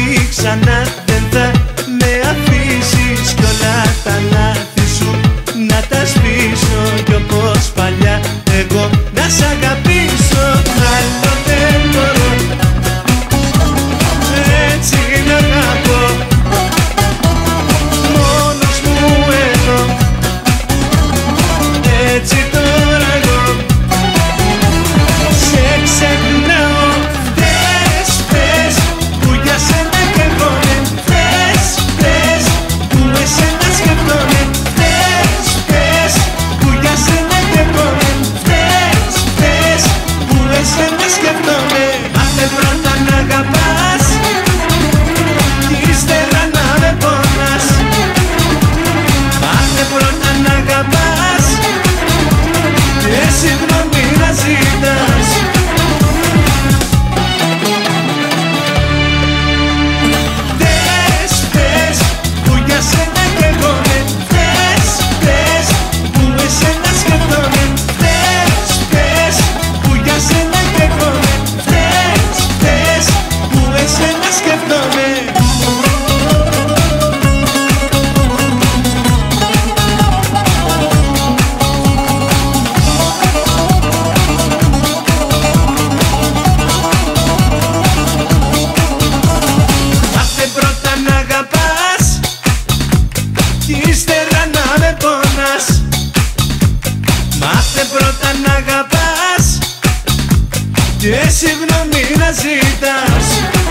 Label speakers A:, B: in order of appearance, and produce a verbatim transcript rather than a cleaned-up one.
A: ότι ξανά δεν θα με αφήσεις κι όλα τα λάθη σου να τα σβήσω κι όπως παλιά εγώ να σ' αγαπήσω. Άλλο δεν μπορώ έτσι να αγαπώ, μόνος μου εδώ έτσι τώρα εγώ σε ξεχνάω. Θες, θες που για σένα καίγομαι, θες, θες που εσένα σκεφτόμαι, θες, θες που για σένα καίγομαι, θες, θες που εσένα σκεφτόμαι. Μάθε πρώτα να αγαπάς κι ύστερα να με πονάς. Μάθε πρώτα να αγαπάς και συγγνώμη να ζητάς. Θες, θες που για σένα καίγομαι, θες, θες που εσένα σκεφτόμαι, θες, θες που για σένα καίγομαι, θες, θες που εσένα σκεφτόμαι. Μάθε πρώτα να αγαπάς κι ύστερα να με πονάς. Μάθε πρώτα να αγαπάς και συγγνώμη να ζητάς.